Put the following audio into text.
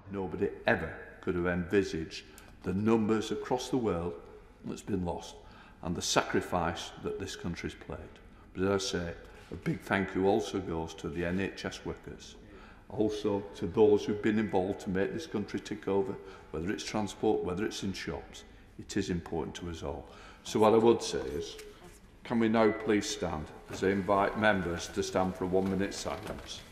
Nobody ever could have envisaged the numbers across the world that's been lost and the sacrifice that this country's played. But as I say, a big thank you also goes to the NHS workers, also to those who've been involved to make this country tick over, whether it's transport, whether it's in shops. It is important to us all. So what I would say is, can we now please stand as I invite members to stand for a 1 minute silence?